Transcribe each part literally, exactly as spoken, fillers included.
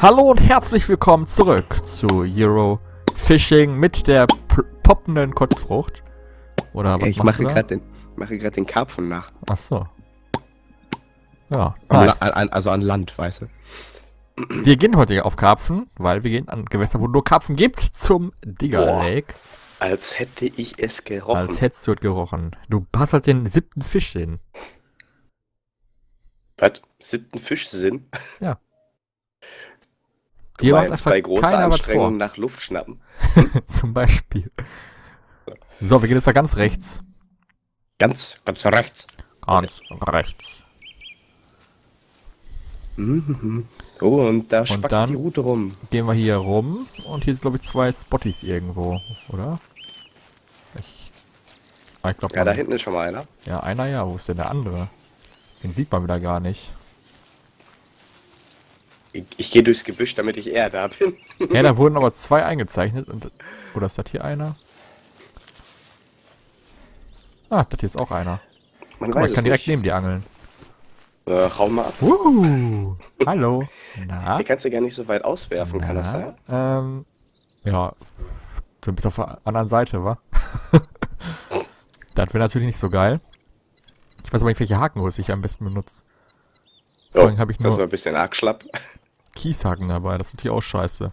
Hallo und herzlich willkommen zurück zu Euro Fishing mit der poppenden Kotzfrucht. Oder was ja, ich machst mache du da? gerade den, mache gerade den Karpfen nach. Ach so. Ja, Am nice. La an, also an Land, weißt du. Wir gehen heute auf Karpfen, weil wir gehen an Gewässer, wo nur Karpfen gibt, zum Digger Boah. Lake. Als hätte ich es gerochen. Als hättest du es gerochen. Du hast halt den siebten Fisch hin. Was? Siebten Fischsinn? Ja. Du Dir macht meinst einfach bei großer keiner was Anstrengung vor. nach Luft schnappen. Zum Beispiel. So, wir gehen jetzt da ganz rechts. Ganz, ganz rechts. Ganz rechts. Mhm. Oh, und da spackt dann- die Route rum. Gehen wir hier rum und hier sind, glaube ich, zwei Spotties irgendwo, oder? Ich, ah, ich glaube, Ja, da hinten ist schon mal einer. ja, einer ja. Wo ist denn der andere? Den sieht man wieder gar nicht. Ich, ich gehe durchs Gebüsch, damit ich eher da bin. Ja, da wurden aber zwei eingezeichnet. Und, oder ist das hier einer? Ah, das hier ist auch einer. Man Guck mal, weiß ich kann es direkt nicht. neben dir angeln. Äh, hau mal ab. Uh, hallo. Na? Hier kannst du gar nicht so weit auswerfen, kann das Na? sein? Ähm, ja. Du bist auf der anderen Seite, wa? Das wäre natürlich nicht so geil. Ich weiß aber nicht, welche Hakengröße ich am besten benutze. Vor Oh, allem habe ich das war nur ein bisschen arg schlapp. Kieshaken dabei. Das ist natürlich auch scheiße.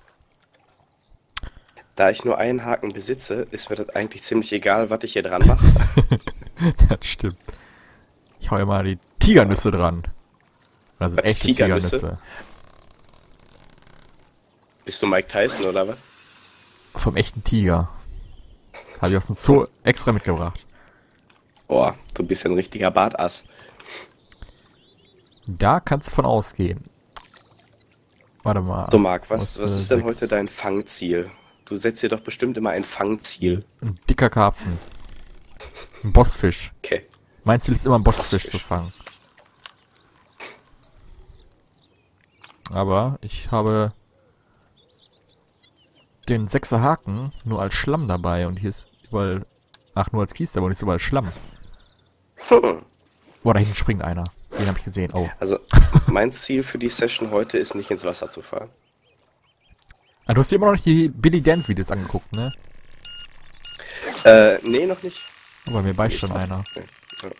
Da ich nur einen Haken besitze, ist mir das eigentlich ziemlich egal, was ich hier dran mache. Das stimmt. Ich hau immer die Tigernüsse dran. Das sind Was, echte Tigernüsse? Tigernüsse. Bist du Mike Tyson oder was? Vom echten Tiger. Habe ich aus dem Zoo extra mitgebracht. Boah, du bist ein richtiger Bartass. Da kannst du von ausgehen. Warte mal. So, Marc, was, Was, was äh, ist denn sechs. heute dein Fangziel? Du setzt dir doch bestimmt immer ein Fangziel. Ein dicker Karpfen. Ein Bossfisch. Okay. Mein Ziel ist immer, einen Bossfisch Bossfisch. zu fangen. Aber ich habe den sechser Haken nur als Schlamm dabei und hier ist überall... Ach, nur als Kies dabei und hier ist überall Schlamm. Boah, da hinten springt einer. Den habe ich gesehen. Oh. Also, mein Ziel für die Session heute ist nicht ins Wasser zu fahren. Ah, du hast dir immer noch nicht die Billy Dance Videos angeguckt, ne? Äh, nee, noch nicht. Aber mir beißt schon einer. Nee, ja.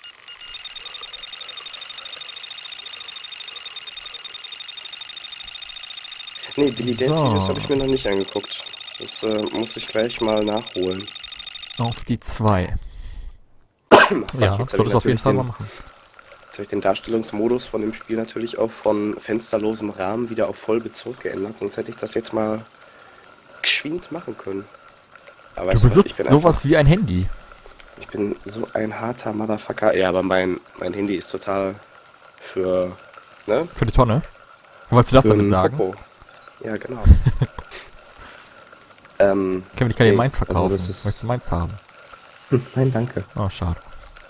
Nee, Billy Dance So. Videos habe ich mir noch nicht angeguckt. Das äh, muss ich gleich mal nachholen. Auf die zwei. Fuck, Ja, jetzt das habe ich solltest du auf jeden natürlich Fall mal den, machen. jetzt habe ich den Darstellungsmodus von dem Spiel natürlich auch von fensterlosem Rahmen wieder auf Vollbezug geändert, sonst hätte ich das jetzt mal geschwind machen können. Aber Du weißt was, besitzt ich bin sowas wie ein Handy. einfach, ich bin so ein harter Motherfucker. Ja, aber mein, mein Handy ist total für, ne? Für die Tonne. Wolltest du das für damit einen sagen? Popo. Ja, genau. ähm, Kevin, ich kann dir nee, meins also verkaufen. das ist- Möchtest du meins haben? Nein, danke. Oh, schade.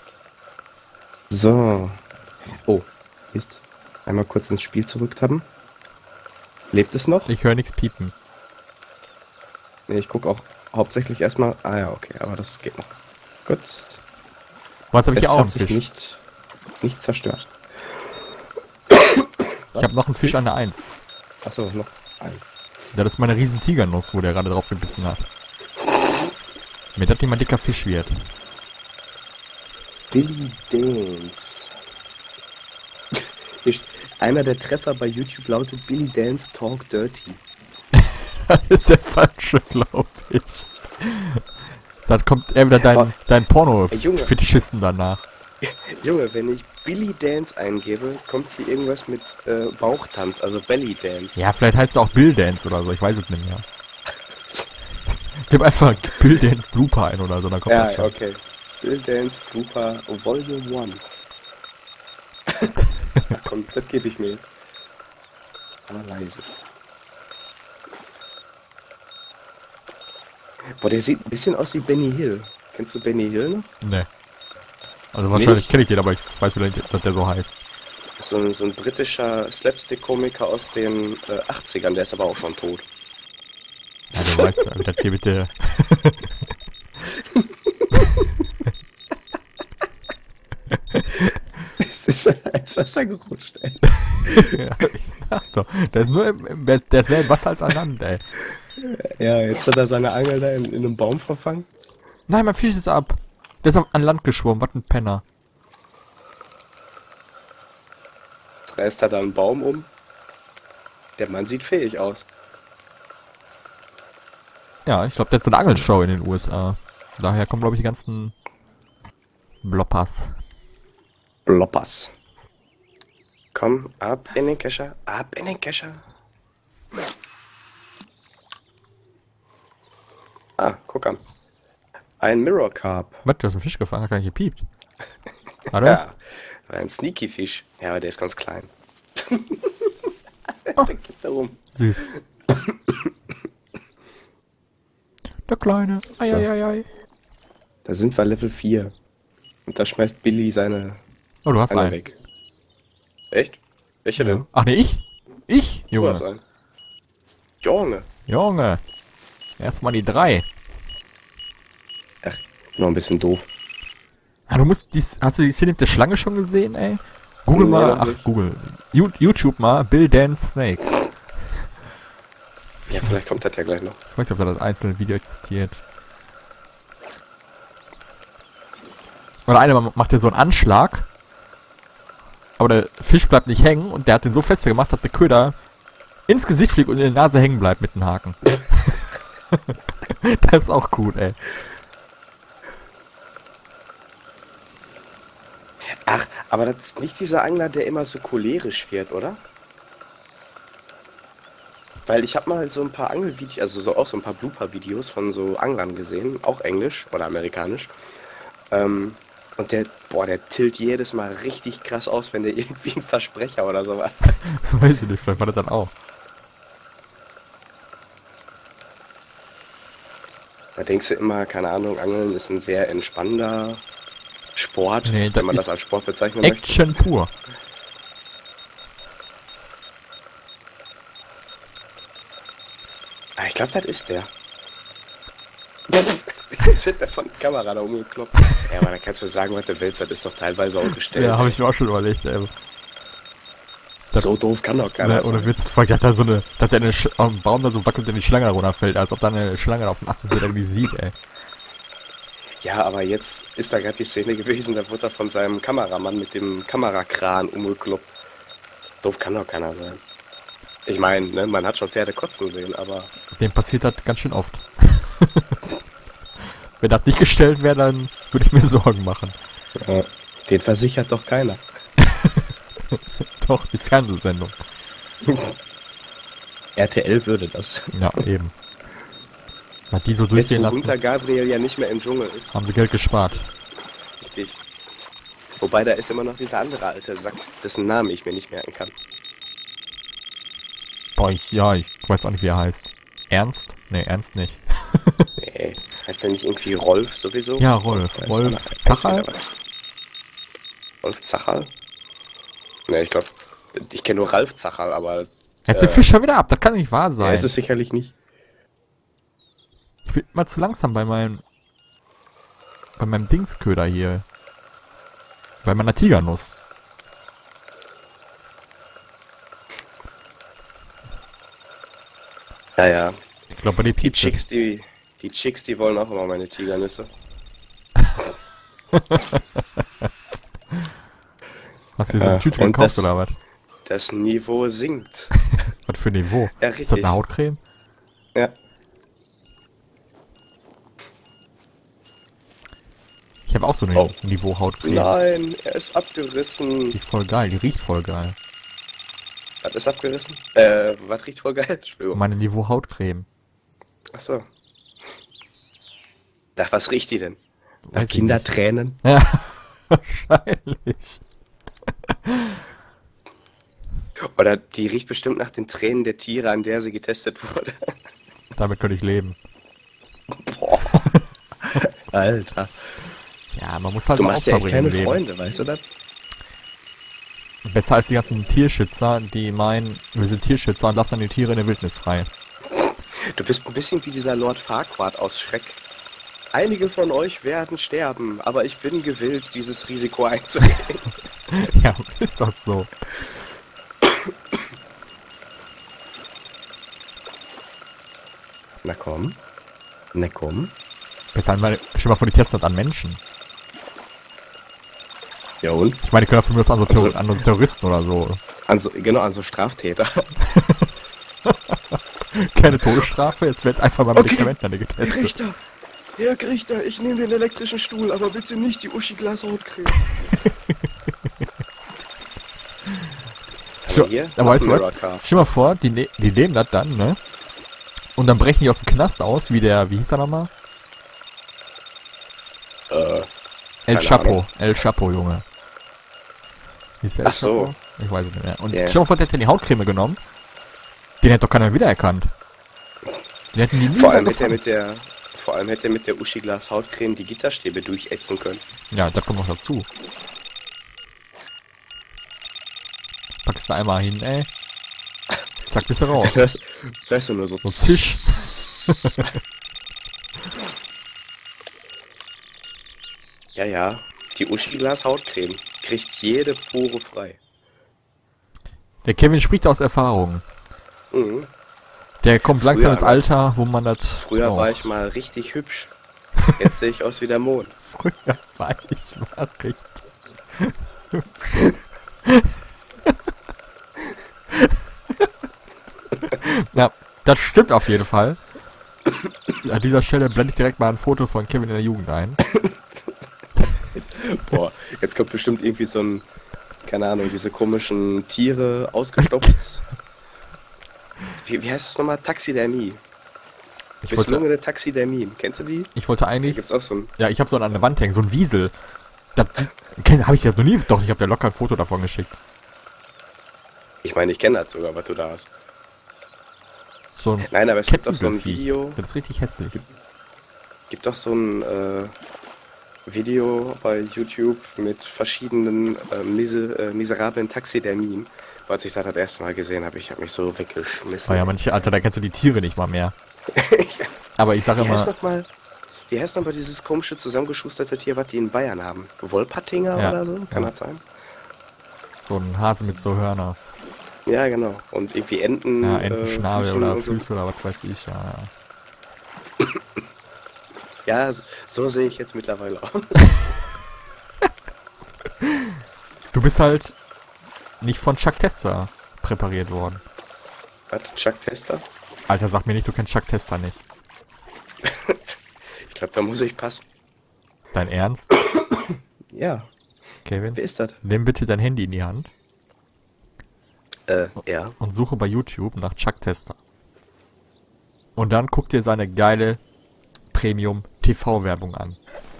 So. Oh, Mist. Einmal kurz ins Spiel zurücktappen. Lebt es noch? Ich höre nichts piepen. Nee, ich gucke auch hauptsächlich erstmal. Ah ja, okay, aber das geht noch. Gut. Was habe ich Es hier auch einen hat sich Fisch? nicht, nicht zerstört. Ich habe noch einen Fisch an der eins. Achso, noch ein. Das ist meine riesen Tigernuss, wo der gerade drauf gebissen hat. Mir das nicht mal dicker Fisch wird. Billy Dance. Hier st- Einer der Treffer bei YouTube lautet Billy Dance Talk Dirty. Das ist der falsche, glaube ich. Dann kommt eher wieder dein, Boah. dein Ey, Junge. Porno-Fetischisten danach. Junge, wenn ich Billy Dance eingebe, kommt hier irgendwas mit äh, Bauchtanz, also Belly Dance. Ja, vielleicht heißt er auch Bill Dance oder so, ich weiß es nicht mehr. Gib einfach Bill Dance Blooper ein oder so, dann kommt Ja, das schon. okay. Bill Dance Blooper Volume eins. Komm, das gebe ich mir jetzt. Aber leise. Boah, der sieht ein bisschen aus wie Benny Hill. Kennst du Benny Hill noch? Nee. Also wahrscheinlich Nicht? kenne ich den, aber ich weiß wieder nicht, dass der so heißt. Das ist so ein, so ein britischer Slapstick-Komiker aus den äh, achtzigern, der ist aber auch schon tot. Ja, du weißt ja, wie das hier bitte... Das ist er ins Wasser gerutscht, ey. Ja, ich sag doch. Der ist nur im, im, der ist mehr im Wasser als an Land, ey. Ja, jetzt hat er seine Angel da in, in einem Baum verfangen. Nein, mein Fisch ist ab. Der ist auf- an Land geschwommen, was ein Penner. Jetzt reißt er da einen Baum um. Der Mann sieht fähig aus. Ja, ich glaube, der hat so eine Angelshow in den U S A. Daher kommen, glaube ich, die ganzen Bloppers. Bloppers. Komm, ab in den Kescher, ab in den Kescher. Ah, guck an. Ein Mirror Carp. Was, du hast einen Fisch gefangen, hat gar nicht gepiept. Warte. Ja, ein Sneaky Fisch. Ja, aber der ist ganz klein. Oh. Der geht da rum. Süß. Der Kleine. Eieiei. Da sind wir Level vier. Und da schmeißt Billy seine Oh, du hast Angel einen. weg. Echt? Welcher denn? Ach nee, ich? Ich? Du hast Junge. einen. Junge. Junge. Erstmal die drei. Ach, noch ein bisschen doof. Ah, du musst dies, hast du die Szene mit der Schlange schon gesehen, ey? Google Nee, mal, noch ach, nicht. Google. You- YouTube mal, Bill Dance Snake. Ja, vielleicht kommt das ja gleich noch. Ich weiß nicht, ob da das einzelne Video existiert. Oder einer macht ja so einen Anschlag. Aber der Fisch bleibt nicht hängen und der hat den so fest gemacht, dass der Köder ins Gesicht fliegt und in der Nase hängen bleibt mit dem Haken. Das ist auch gut, ey. Ach, aber das ist nicht dieser Angler, der immer so cholerisch wird, oder? Weil ich habe mal so ein paar Angelvideos, also so auch so ein paar Blooper-Videos von so Anglern gesehen, auch englisch oder amerikanisch. Ähm, und der, boah, der tilt jedes Mal richtig krass aus, wenn der irgendwie einen Versprecher oder so was. Weiß ich nicht, vielleicht war das dann auch. Da denkst du immer, keine Ahnung, Angeln ist ein sehr entspannender Sport, Nee, das wenn man das ist als Sport bezeichnen möchte. Action pur. Ah, ich glaube, das ist der. Jetzt wird der von der Kamera da umgekloppt. Ja, aber da kannst du sagen, was du willst, das ist doch teilweise auch gestellt. Ja, habe ich mir auch schon überlegt, ey. Das- So doof kann doch keiner Ne, ohne sein. Witz, fuck, hat da so eine, dass der eine Sch am Baum da so wackelt und die Schlange da runterfällt, als ob da eine Schlange da auf dem Ast ist, der irgendwie sieht, ey. Ja, aber jetzt ist da gerade die Szene gewesen, da wurde er von seinem Kameramann mit dem Kamerakran umgekloppt. Doof kann doch keiner sein. Ich meine, ne, man hat schon Pferde kotzen sehen, aber Dem passiert das ganz schön oft. Wenn das nicht gestellt wäre, dann würde ich mir Sorgen machen. äh, den versichert doch keiner. Doch, die Fernsehsendung. R T L würde das. Ja, eben. Hat die so Jetzt, durchgehen wo lassen, Gunther Gabriel ja nicht mehr im Dschungel ist. haben sie Geld gespart. Richtig. Wobei, da ist immer noch dieser andere alte Sack, dessen Namen ich mir nicht merken kann. Boah, ich, ja, ich weiß auch nicht, wie er heißt. Ernst? Nee, Ernst nicht. Nee, heißt der nicht irgendwie Rolf sowieso? Ja, Rolf. Da ist Rolf einer- eins Zacherl? wieder was. Rolf Zacherl? Ne, ich glaube, ich kenne nur Ralf Zacherl, aber Jetzt der Fisch schon wieder ab, das kann nicht wahr der sein. ist es sicherlich nicht. Ich bin immer zu langsam bei meinem bei meinem Dingsköder hier. Bei meiner Tigernuss. Ja, ja. Ich glaube, bei den Die Pieps. Chicks, die, die Chicks, die wollen auch immer meine Tigernüsse. Hast du hier so eine Ja, Tüte und gekauft das- oder was? Das Niveau sinkt. Was für ein Niveau? Ja, Ist das richtig. eine Hautcreme? Ja. Ich habe auch so eine Oh. Niveau-Hautcreme. Nein, er ist abgerissen. Die ist voll geil, die riecht voll geil. Was ist abgerissen? Äh, was riecht voll geil? Entschuldigung. Meine Niveau-Hautcreme. Achso. Nach was riecht die denn? Nach Weiß ich Kindertränen? Ja, wahrscheinlich. Oder die riecht bestimmt nach den Tränen der Tiere, an der sie getestet wurde. Damit könnte ich leben. Boah. Alter. Ja, man muss halt Du mal machst ja echt verbringen im keine Leben. Freunde, weißt du das? Besser als die ganzen Tierschützer, die meinen, wir sind Tierschützer und lassen dann die Tiere in der Wildnis frei. Du bist ein bisschen wie dieser Lord Farquaad aus Schreck. Einige von euch werden sterben, aber ich bin gewillt, dieses Risiko einzugehen. Ja, ist doch so. Na komm. Na komm. Besser einmal, schon mal vor die testen an Menschen. Ja und? Ich meine, die können von mir aus an so, Terror Also- an so Terroristen oder so. An so, genau, an so Straftäter. Keine Todesstrafe, jetzt wird einfach mal Okay. Medikamente an dir getestet. Richter! Herr Richter, ich nehme den elektrischen Stuhl, aber bitte nicht die Uschi-Glas-Hautcreme. Stell- Hier, aber weißt du Mirror was? Car. Stell mal vor, die, ne die nehmen das dann, ne? Und dann brechen die aus dem Knast aus, wie der, wie hieß er nochmal? Äh, El Keine Chapo. Ahnung. El Chapo, Junge. Hieß der El Ach so. Chapo? Ich weiß es nicht mehr. Und Ja. stell mal vor, der hätte die Hautcreme genommen. Den hätte doch keiner wiedererkannt. Den hätten die nie vor allem hätte er gefunden. mit der, vor allem hätte er mit der Uschi-Glas-Hautcreme die Gitterstäbe durchätzen können. Ja, das kommt noch dazu. Packst du einmal hin, ey. Zack, bist du raus. Hörst, hörst du nur so. So Zisch. Ja, ja. Die Uschi-Glas-Hautcreme kriegt jede Pore frei. Der Kevin spricht aus Erfahrung. Mhm. Der kommt langsam Früher ins aber- Alter, wo man das... Früher oh, war ich mal richtig hübsch. Jetzt sehe ich aus wie der Mond. Früher war ich mal richtig... Ja, das stimmt auf jeden Fall. An dieser Stelle blende ich direkt mal ein Foto von Kevin in der Jugend ein. Boah, jetzt kommt bestimmt irgendwie so ein, keine Ahnung, diese komischen Tiere ausgestopft. Wie, wie heißt das nochmal? Taxidermie. Ich wollte, Misslungene Taxidermien. Kennst du die? ich wollte Da eigentlich... gibt's auch so ein. Ja, ich habe so an der Wand hängen, so ein Wiesel. Das habe ich ja noch nie... Doch, ich habe dir locker ein Foto davon geschickt. Ich meine, ich kenne das sogar, was du da hast. So ein Nein, aber es gibt doch so ein Kettenviech. Video. Das ist richtig hässlich. Gibt doch so ein äh, Video bei YouTube mit verschiedenen äh, mise, äh, miserablen Taxidermien. Wo als ich das das erste Mal gesehen habe, ich habe mich so weggeschmissen. Oh ja, manche, Alter, da kennst du die Tiere nicht mal mehr. Aber ich sage Wie heißt immer... noch mal, wie heißt noch mal dieses komische zusammengeschusterte Tier, was die in Bayern haben? Wolpertinger Ja, oder so? Kann ja. das sein? So ein Hase mit so Hörner. Ja, genau. Und irgendwie Enten. Ja, äh, Entenschnabel Füße oder und so. Füße oder was weiß ich. Ja, ja. Ja, so, so sehe ich jetzt mittlerweile aus. Du bist halt nicht von Chuck Tester präpariert worden. Was? Chuck Tester? Alter, sag mir nicht, du kennst Chuck Tester nicht. Ich glaube, da muss ich passen. Dein Ernst, Ja, Kevin? wer ist das? Nimm bitte dein Handy in die Hand Äh, ja. und suche bei YouTube nach Chuck Tester. Und dann guck dir seine geile Premium-T V-Werbung an.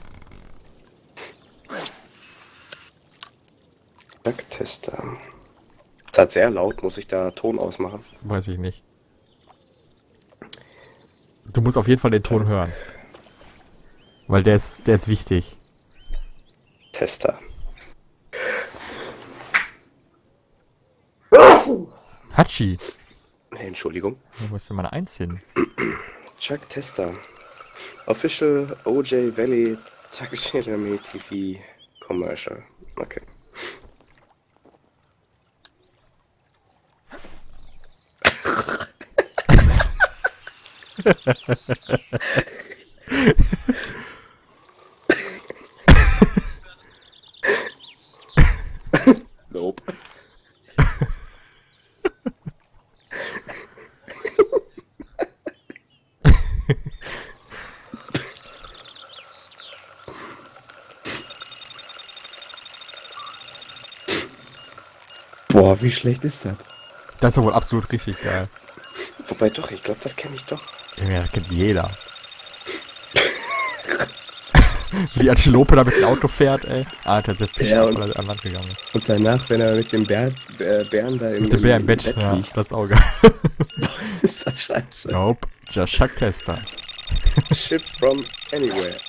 Chuck Tester. Ist das sehr laut? Muss ich da Ton ausmachen? Weiß ich nicht. Du musst auf jeden Fall den Ton hören. Weil der ist, der ist wichtig. Tester. Hatschi. Nee, Entschuldigung. Wo ist denn meine Eins hin? Chuck Tester. Official O J Valley Taxidermy T V Commercial. Okay. Nope. Boah, wie schlecht ist das? Das ist doch wohl absolut richtig geil. Wobei doch, ich glaube, das kenne ich doch. Ja, das kennt jeder. Wie die Antilope da mit dem Auto fährt, ey. Alter, der Fisch Ja, ab, und- weil er an Land gegangen ist. Und danach, wenn er mit dem Bär, äh, Bären da im, Mit dem Bär im Bett, ja, liegt. das ist auch geil. ist das scheiße. Nope, just Chuck Tester. Ship from anywhere.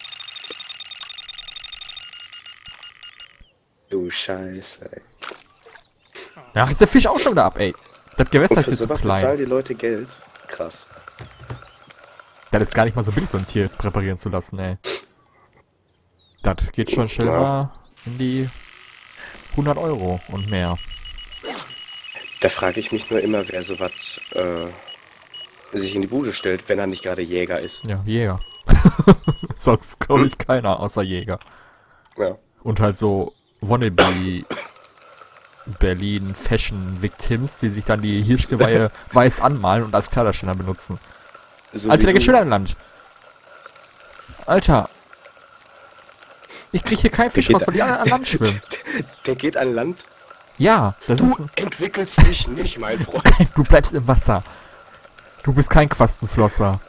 Du Scheiße, ey. Ach, ist der Fisch auch schon wieder ab, ey. Das Gewässer Und ist für jetzt so sowas bezahlen klein. die Leute Geld. Krass. Das ist gar nicht mal so billig, so ein Tier präparieren zu lassen, ey. Das geht schon schnell Ja. mal in die hundert Euro und mehr. Da frage ich mich nur immer, wer sowas äh, sich in die Bude stellt, wenn er nicht gerade Jäger ist. Ja, Jäger. Sonst glaube ich keiner, außer Jäger. Ja. Und halt so Wannabe Berlin Fashion Victims, die sich dann die Hirschgeweihe weiß anmalen und als Kleiderständer benutzen. So Alter, wie der geht du- schön an Land. Alter. Ich krieg hier keinen Fisch geht raus, weil die alle an Land schwimmen. Der geht an Land. Ja, das Du ist... entwickelst dich nicht, mein Freund. Du bleibst im Wasser. Du bist kein Quastenflosser.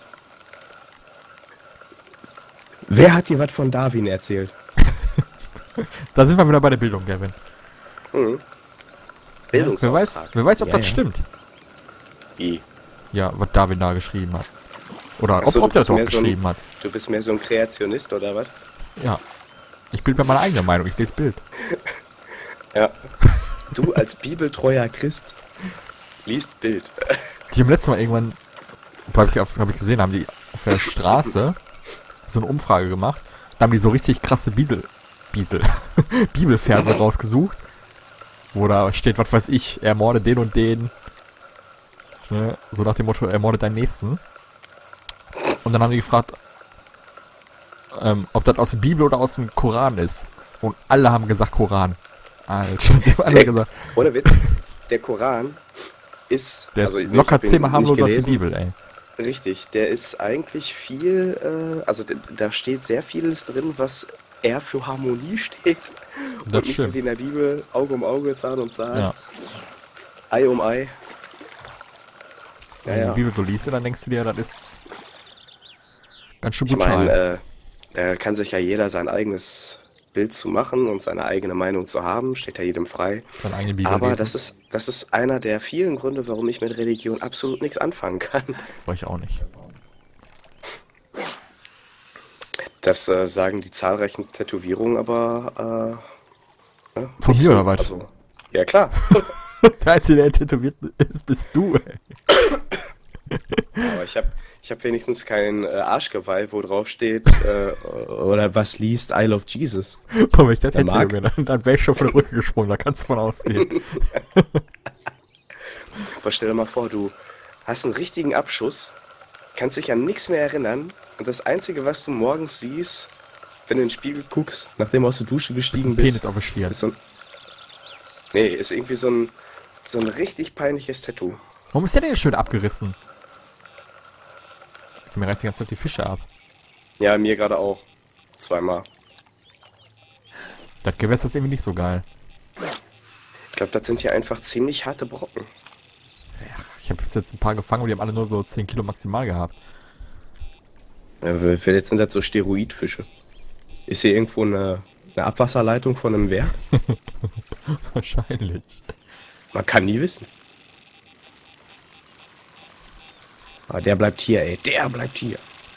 Wer hat dir was von Darwin erzählt? Da sind wir wieder bei der Bildung, Gavin. Mhm. Wer weiß, wer weiß, ob Ja, das ja. stimmt. I. Ja, was Darwin da geschrieben hat. Oder ob, Ach so, ob du der bist das auch mehr so ein- geschrieben hat. Du bist mehr so ein Kreationist, oder was? Ja. Ich bilde mir meine eigene Meinung. Ich lese Bild. Ja. Du als bibeltreuer Christ liest Bild. Die haben letztes Mal irgendwann, habe ich, auf- hab ich gesehen, haben die auf der Straße so eine Umfrage gemacht. Da haben die so richtig krasse Biesel, Biesel, Bibelverse rausgesucht. Wo da steht, was weiß ich, ermorde den und den. Ne? So nach dem Motto, ermorde deinen Nächsten. Und dann haben die gefragt, ähm, ob das aus der Bibel oder aus dem Koran ist. Und alle haben gesagt Koran. Alter, die haben alle Der- gesagt, Ohne Witz, der Koran ist... der ist also, ich locker hab ihn zehnmal nicht harmloser als die gelesen. Bibel, ey. Richtig, der ist eigentlich viel, äh, also d- da steht sehr vieles drin, was eher für Harmonie steht. Das Und nicht so stimmt. wie in der Bibel, Auge um Auge, Zahn um Zahn, Ja. Ei um Ei. Ja, Wenn du ja. die Bibel so liest, dann denkst du dir, das ist ganz schön Ich brutal. meine, äh, da kann sich ja jeder sein eigenes Bild zu machen und seine eigene Meinung zu haben, steht ja jedem frei. Deine eigene Bibel Aber lesen. das ist, das ist einer der vielen Gründe, warum ich mit Religion absolut nichts anfangen kann. War ich auch nicht. Das äh, sagen die zahlreichen Tätowierungen aber äh, ne, Von nicht mir so. oder was? Also, ja klar. Der Einzige, der tätowiert ist, bist du, ey. Aber ich habe ich hab wenigstens kein äh, Arschgeweih, wo drauf steht, äh, oder was liest I love Jesus. Boah, wenn ich das Der hätte, mag. Junge, dann, dann wäre ich schon von der Brücke gesprungen, da kannst du von ausgehen. Aber stell dir mal vor, du hast einen richtigen Abschuss, kannst dich an nichts mehr erinnern und das Einzige, was du morgens siehst, wenn du in den Spiegel guckst, nachdem du aus der Dusche Ist gestiegen ein Penis bist, auf der Stirn. ist so ein... Nee, ist irgendwie so ein, so ein richtig peinliches Tattoo. Warum ist der denn schön abgerissen? Mir reißt die ganze Zeit die Fische ab. Ja, mir gerade auch. Zweimal. Das Gewässer ist irgendwie nicht so geil. Ich glaube, das sind hier einfach ziemlich harte Brocken. Ich habe bis jetzt ein paar gefangen und die haben alle nur so zehn Kilo maximal gehabt. Ja, vielleicht sind das so Steroidfische. Ist hier irgendwo eine, eine Abwasserleitung von einem Wert? Wahrscheinlich. Man kann nie wissen. Aber der bleibt hier, ey. Der bleibt hier.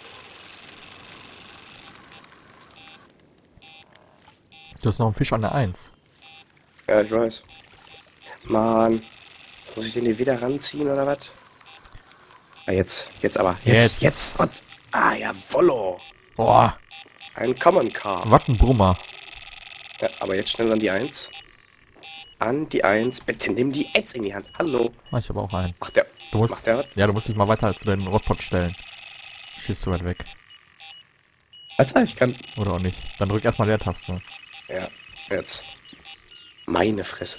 Du hast noch einen Fisch an der Eins. Ja, ich weiß. Mann. Muss ich den hier wieder ranziehen oder was? Ah, jetzt. Jetzt aber. Jetzt. Jetzt. Jetzt. Und, ah, jawollo. Boah, Ein Common Car. was ein Brummer. Ja, aber jetzt schnell an die Eins. An die Eins. Bitte nimm die Eins in die Hand. Hallo. Ah, ich habe auch einen. Macht der. Du musst, Macht der was? ja, du musst dich mal weiter zu deinem Rotpot stellen. Schießt zu weit weg. Alter, ich kann. Oder auch nicht. Dann drück erstmal der Taste. Ja, jetzt. Meine Fresse.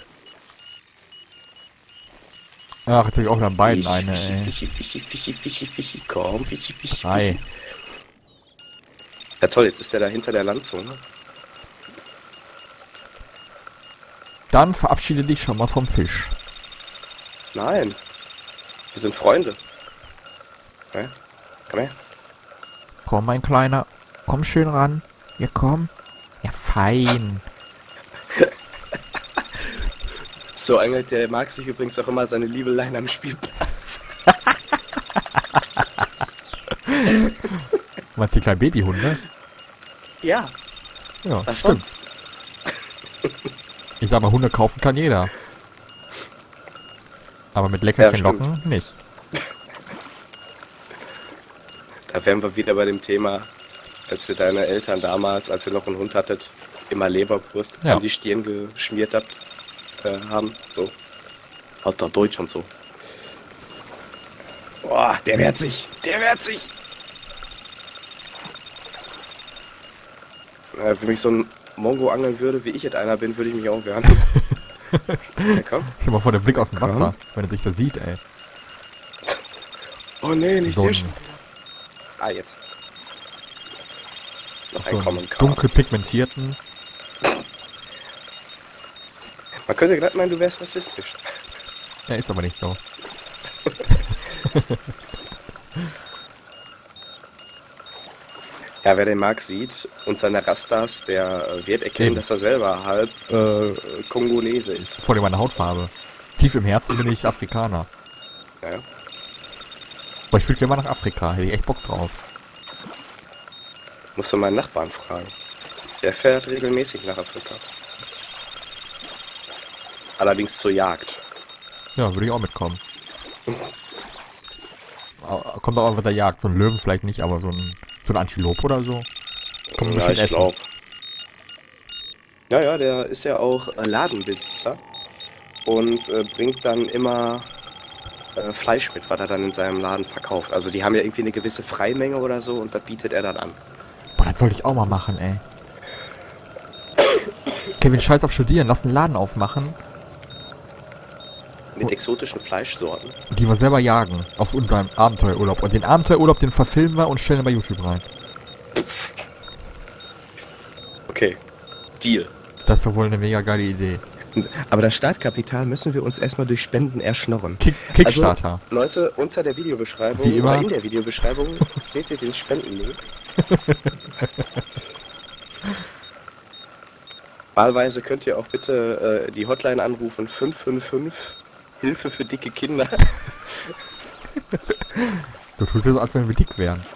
Ach, jetzt habe ich auch wieder an beiden Fischi, eine, Fischi, ey. Fischi, Fischi, Fischi, Fischi, Fischi, komm, Fischi, Fischi, Drei. Fischi. Ja toll, jetzt ist der da hinter der Landzunge. Dann verabschiede dich schon mal vom Fisch. Nein. Wir sind Freunde. Ja? Komm her. Komm, mein Kleiner. Komm schön ran. Ja, komm. Ja, fein. So angelt der mag sich übrigens auch immer seine Liebelein am Spielplatz. Meinst du die kleinen Babyhunde? Ja, Ja, was stimmt. sonst? Ich sag mal, Hunde kaufen kann jeder. Aber mit Leckerchen Ja, stimmt. locken nicht. Da wären wir wieder bei dem Thema, als ihr deine Eltern damals, als ihr noch einen Hund hattet, immer Leberwurst Ja. an die Stirn geschmiert habt, äh, haben. So. Hat da Deutsch und so. Boah, der wehrt sich. Der wehrt sich. Äh, wenn mich so ein Mongo angeln würde, wie ich jetzt einer bin, würde ich mich auch wehren. Ja, komm. Stell mal vor, der Blick aus dem Komm. Wasser, wenn er sich da sieht, ey. Oh nee, nicht So der ein, schon. Ah, jetzt. Noch so ein einen Kommentar. dunkel pigmentierten. Man könnte gerade meinen, du wärst rassistisch. Ja, ist aber nicht so. Ja, wer den Marc sieht und seine Rastas, der äh, wird erkennen, Eben. dass er selber halb äh, Kongolese ist. Vor allem meine Hautfarbe. Tief im Herzen bin ich Afrikaner. Ja, ja. Aber ich würde gerne mal nach Afrika, hätte ich echt Bock drauf. Musst du meinen Nachbarn fragen. Der fährt regelmäßig nach Afrika. Allerdings zur Jagd. Ja, würde ich auch mitkommen. Aber kommt auch mit der Jagd. So ein Löwen vielleicht nicht, aber so ein, so ein Antilop oder so. Kommt Ja, bestimmt ich essen. glaube. Ja, ja, der ist ja auch äh, Ladenbesitzer und äh, bringt dann immer äh, Fleisch mit, was er dann in seinem Laden verkauft. Also die haben ja irgendwie eine gewisse Freimenge oder so und das bietet er dann an. Boah, das sollte ich auch mal machen, ey. Kevin, scheiß auf Studieren, lass einen Laden aufmachen, Mit exotischen Fleischsorten. die wir selber jagen. Auf unserem Abenteuerurlaub. Und den Abenteuerurlaub, den verfilmen wir und stellen ihn bei YouTube rein. Okay, Deal. Das ist doch wohl eine mega geile Idee. Aber das Startkapital müssen wir uns erstmal durch Spenden erschnorren. Kick, Kickstarter. Also, Leute, unter der Videobeschreibung Wie immer. oder in der Videobeschreibung seht ihr den Spendenlink. Wahlweise könnt ihr auch bitte äh, die Hotline anrufen fünf fünf fünf Hilfe für dicke Kinder. Du tust ja so, als wenn wir dick wären.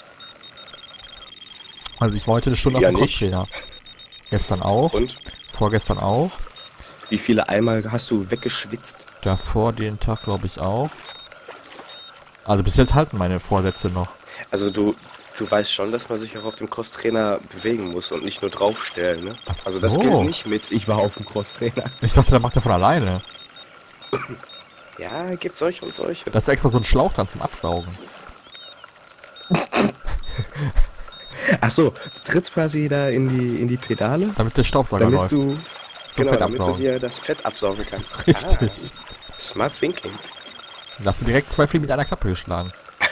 Also ich war heute eine Stunde Ja, auf dem nicht. Crosstrainer. Gestern auch. Und Vorgestern auch. wie viele Eimer hast du weggeschwitzt? Davor den Tag, glaube ich, auch. Also bis jetzt halten meine Vorsätze noch. Also du, du weißt schon, dass man sich auch auf dem Crosstrainer bewegen muss und nicht nur draufstellen, ne? Ach Also das so. gilt nicht mit, ich war auf dem Crosstrainer. Ich dachte, der macht er von alleine. Ja, gibt solche und solche. Da ist extra so ein Schlauch dran zum Absaugen. Ach so, du trittst quasi da in die, in die Pedale, Damit der Staubsauger damit läuft. du, Zum genau, Fett damit du absaugen. dir das Fett absaugen kannst. Richtig. Ah, smart thinking. Da hast du direkt zwei Fliegen mit einer Klappe geschlagen.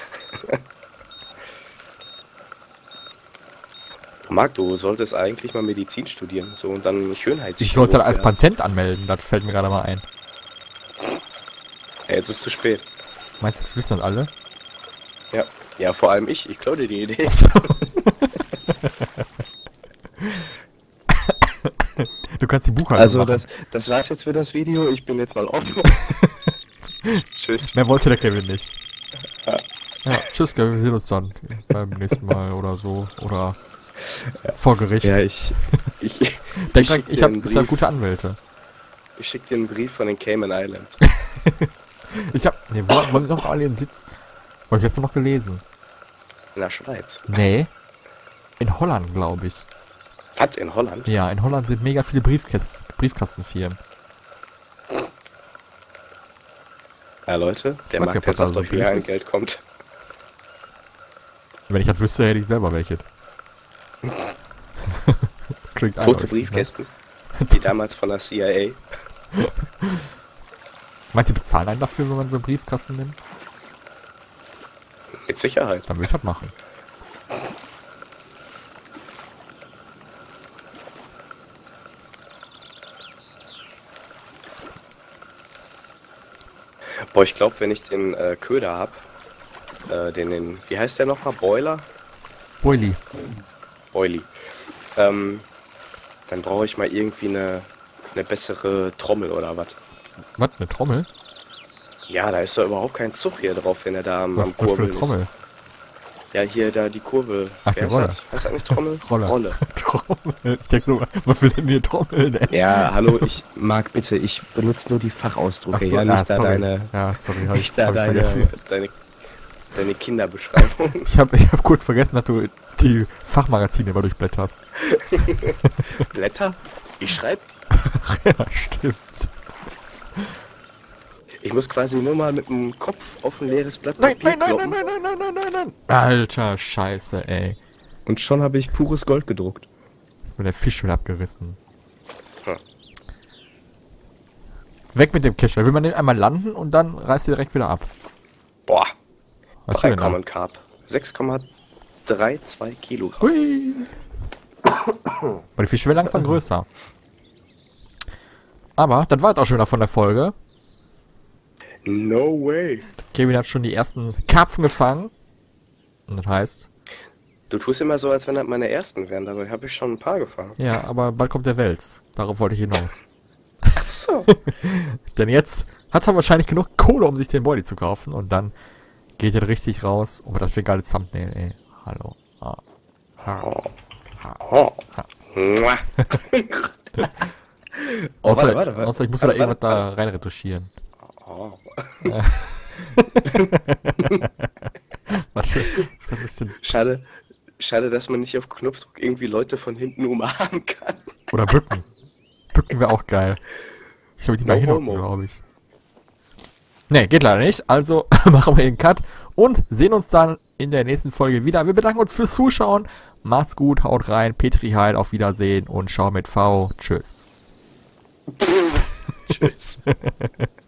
Marc, du solltest eigentlich mal Medizin studieren, so und dann Schönheits. Ich sollte das als Patent anmelden, das fällt mir gerade mal ein. Ja, jetzt ist es zu spät. Meinst du, das wissen das alle? Ja, ja, vor allem ich. Ich klaue dir die Idee. Du kannst die Buchhaltung Also machen. das, das war's jetzt für das Video. Ich bin jetzt mal offen. Tschüss. Mehr wollte der Kevin nicht. Ja, tschüss Kevin, wir sehen uns dann beim nächsten Mal oder so. Oder vor Gericht. Ja, ich. Ich, Denk ich dran, schick ich dir habe einen ich hab Brief. gute Anwälte. Ich schicke dir einen Brief von den Cayman Islands. Ich hab. Ne, wo wollen wir noch alle den Sitz? Hab ich jetzt mal noch gelesen. In der Schweiz. Nee. In Holland, glaube ich. Was, in Holland? Ja, in Holland sind mega viele Briefkäst Briefkastenfirmen. Ja, Leute, der weiß nicht, Markt, ob der das da sagt so euch, wie billig ein ist. Geld kommt. Wenn ich das wüsste, hätte ich selber welche. Klingt Tote einleuchtend, Briefkästen. Die damals von der C I A. Ne? Meinst du, die bezahlen einen dafür, wenn man so einen Briefkasten nimmt? Mit Sicherheit. Dann würde ich das machen. Boah, ich glaube, wenn ich den äh, Köder hab, äh, den, den, wie heißt der nochmal? Boiler? Boily. Oily. Ähm, dann brauche ich mal irgendwie eine, eine bessere Trommel oder was. Was, eine Trommel? Ja, da ist doch überhaupt kein Zug hier drauf, wenn er da am, Was, am was für Kurbeln eine Trommel? ist. Ja, hier da die Kurbel. Ach, Wer die ist Rolle. das? Heißt das eigentlich Trommel? Rolle. Rolle. Trommel. Ich denke so, was will denn hier Trommel denn? Ja, hallo, ich mag bitte, ich benutze nur die Fachausdrucke, Ach so, ja, ah, nicht da sorry. deine, Ja, sorry, hab ich, nicht da hab ich deine, vergessen. deine Deine Kinderbeschreibung. Ich habe ich hab kurz vergessen, dass du die Fachmagazine immer durchblätterst. Blätter? Ich schreibe Ja, stimmt. Ich muss quasi nur mal mit dem Kopf auf ein leeres Blatt Nein, Papier nein, nein, nein, kloppen. nein, nein, nein, nein, nein, nein. Alter Scheiße, ey. Und schon habe ich pures Gold gedruckt. Ist mir der Fisch wieder abgerissen. Hm. Weg mit dem Kescher. Will man den einmal landen und dann reißt er direkt wieder ab. Boah, Was noch ein denn da? Common Carp. sechs Komma zweiunddreißig Kilogramm. Hui. Aber die Fische werden langsam größer. Aber, das war es auch schon wieder von der Folge. No way. Kevin hat schon die ersten Karpfen gefangen. Und das heißt, Du tust immer so, als wenn das meine ersten wären. Dabei habe ich schon ein paar gefangen. ja, aber bald kommt der Wels. Darauf wollte ich hinaus. Ach so. Denn jetzt hat er wahrscheinlich genug Kohle, um sich den Body zu kaufen. Und dann geht er richtig raus. Oh, das für ein geiles Thumbnail, ey. Hallo. Ah. Oh. Oh. Mua. Oh, Außer, warte, warte, warte. außer ich muss Warte, wieder irgendwas warte, da rein retuschieren. Oh. Warte, ich muss ein bisschen. Schade, schade, dass man nicht auf Knopfdruck irgendwie Leute von hinten umarmen kann. Oder bücken. Bücken wäre auch geil. Ich glaube, die mal No hinhocken, homo. glaube ich. Ne, geht leider nicht. Also machen wir den Cut und sehen uns dann in der nächsten Folge wieder. Wir bedanken uns fürs Zuschauen. Macht's gut, haut rein. Petri Heil, auf Wiedersehen und Schau mit V. Tschüss. Tschüss.